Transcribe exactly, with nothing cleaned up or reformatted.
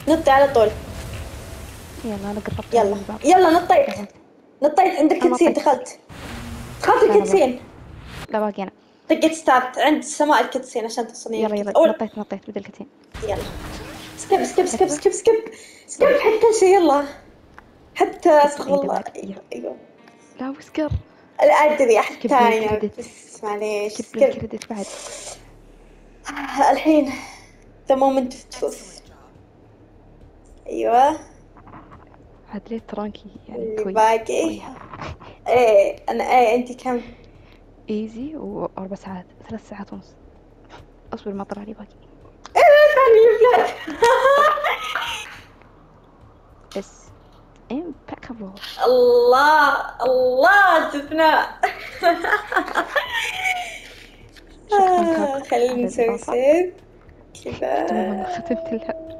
نطي على طول. يلا انا قربت يلا من الباب. يلا نطيت. يلا. نطيت عند انا ما الكتسين، طيت. دخلت دخلت لا لا باقي. الكتسين. لا باقي انا. طقت ستارت عند سماء الكتسين عشان توصلين يلا الكتسين يلا أول. نطيت نطيت بدل الكتين. يلا سكيب سكيب سكيب ايوه سكيب سكيب سكيب يلا. حتى شيء. يلا حتى كتر استغفر ايده الله. معك يلا. ايوه ايوه. لا وسكر. لا ادري سكيب حتى انا للكريدت. بس معليش سكيب سكيب. للكريدت بعد. الحين the moment of truth. ايوه عاد ليه ترانكي يعني اللي كويس باقي. مريحة. ايه انا ايه انتي كم؟ ايزي واربع ساعات ثلاث ساعات ونص. اصبر ما طلع لي باقي. ايه ثاني بلاد. بس امبكابل. الله الله جبنا. شكرا كاكو خلينا على نسوي الإضافة. سيف تماما كذا. ختمت اللعبة.